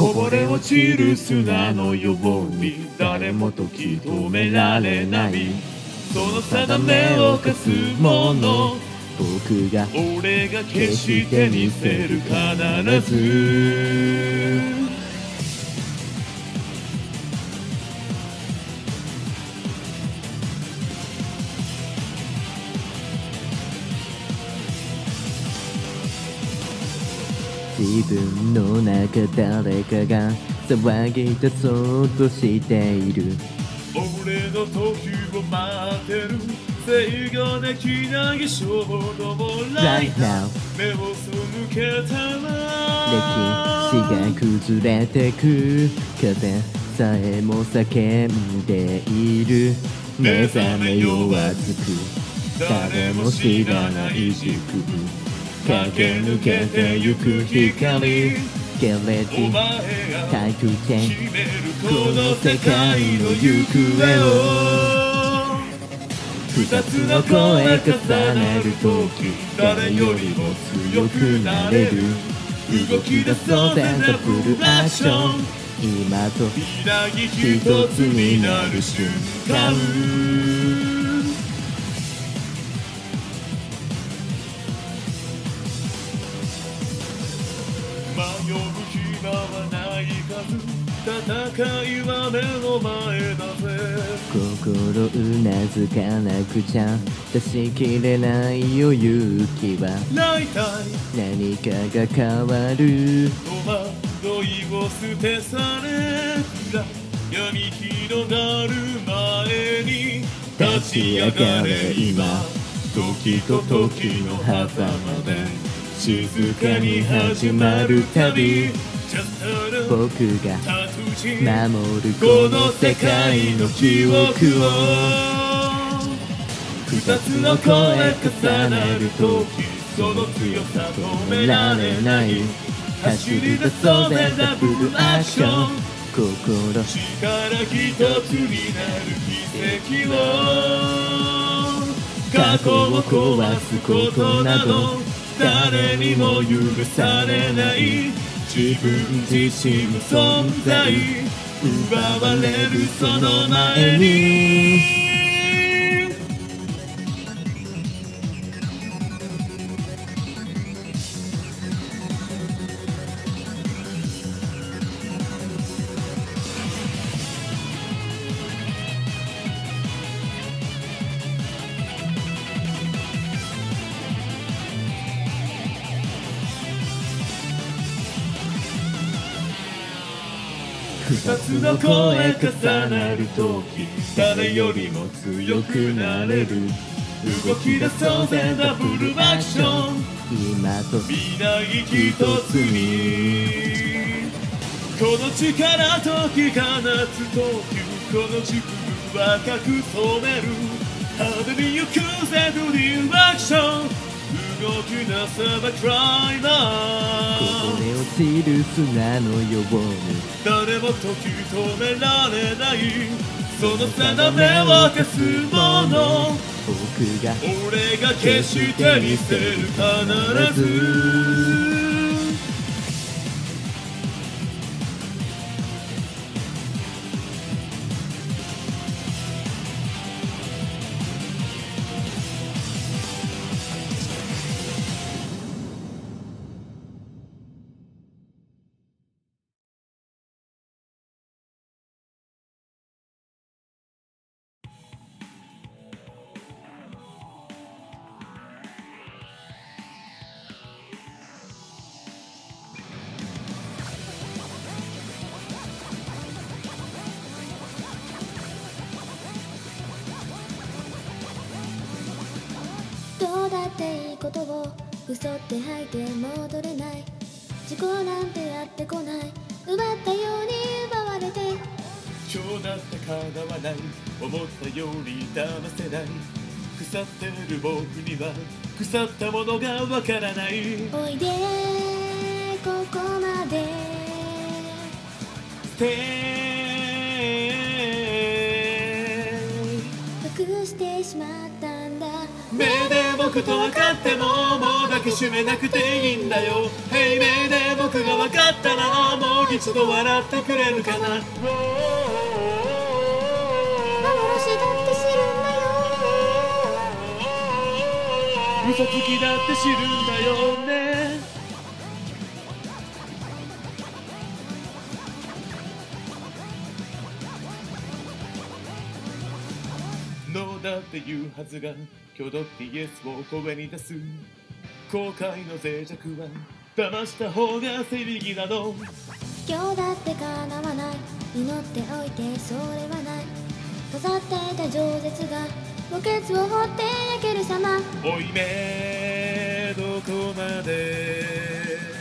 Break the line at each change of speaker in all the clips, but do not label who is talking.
こぼれ落ちる砂のように誰もとき止められないその定めを課すもの
僕が
俺が決してみせる必ず
自分の中誰かが騒ぎ出そうとしている
俺の時を待ってる制御できない衝動も
Right now
目を背けたら
歴史が崩れてく風さえも叫んでいる目覚め弱つく誰も知らない時空駆け抜けてゆく光ゲレティタイトチェンこの世界の行方を
二つの声重ねる時誰よりも強くなれる動き出そうぜダブルアクション
今と
未来一つになる瞬間迷う暇はないはず戦いは目の前だぜ
心うなずかなくちゃ出しきれないよ勇気は
大体
何かが変わる
戸惑いを捨て去れ暗闇広がる前に立ち上がれ今時と時の狭間で静かに始まる旅
僕が守る
この世界の記憶を二つの声重ねる時その強さ止められない走り出そうぜダブルアクション
心
力一つになる奇跡を過去を壊すことなど誰にも許されない自分自身の存在奪われるその前に二つの声重なる時誰よりも強くなれる動き出そうぜダブルアクション
今と
未来一つにこの力解き放つ時この軸赤く染める派手に行くぜドリーアクション動き出せばクライマー
こぼれ落ちる砂のように
誰も時止められないその定めを消すもの
僕が
俺が決してみせる必ず
どうだっていいことを嘘って吐いて戻れない事故なんてやってこない奪ったように奪われて
今日だって叶わない思ったより騙せない腐ってる僕には腐ったものがわからない
おいでここまで
Stay
隠してしまったんだ
目で僕と分かってももう抱きしめなくていいんだよ。平明で僕が分かったらもう一度笑ってくれるかな。幻だ
って知るんだよ。
嘘つきだって知るんだよね。ノーだって言うはずが挙動ってイエスを声に出す。後悔の脆弱は騙した方が正義なの。
今日だって叶わない。祈っておいてそれはない。飾っていた饒舌が墓穴を掘って焼ける様。
負い目どこまで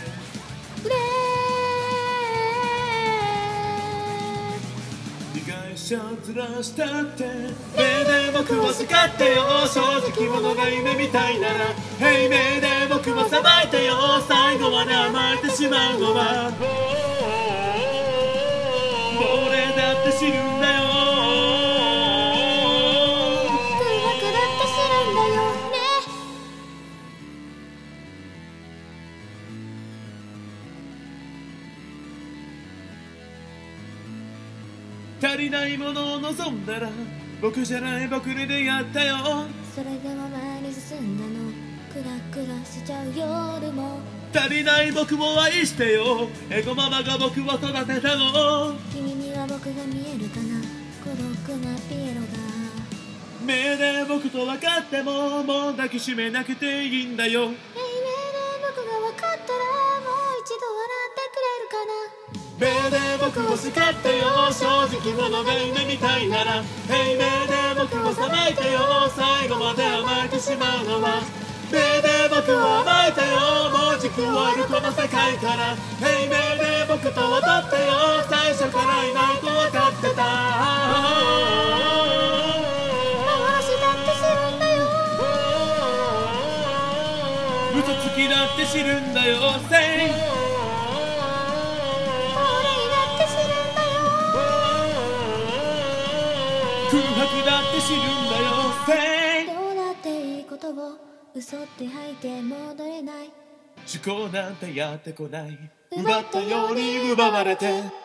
被害者ずらしたって目で僕を叱ってよ。正直者が夢みたいなら平明で僕を裁いてよ。最後まで甘えてしまうのは俺だって知るんだよ。
空白だって知るんだよね。
足りないものを望んだら僕じゃない僕で出会ったよ。
それでも前に進んだの。クラクラしちゃう夜も。
足りない僕を愛してよ。エゴママが僕を育てたの。
君には僕が見えるかな。孤独なピエロが。
目で僕と分かってももう抱きしめなくていいんだよ。
平明で僕が分かったらもう一度笑ってくれるかな。
目で僕を叱ってよ。正直者が夢みたいなら平明で僕を裁いてよ。最後まで甘えてしまうのは目で僕を甘えてよ。もう軸をあるこの世界から平明で僕と踊ってよ。最初からいないと分かってた。
幻だって知るんだよ。
嘘つきだって知るんだよ。空白だって知るんだよ。
どうだっていいことを嘘って吐いて戻れない。
思考なんてやってこない。奪ったように奪われて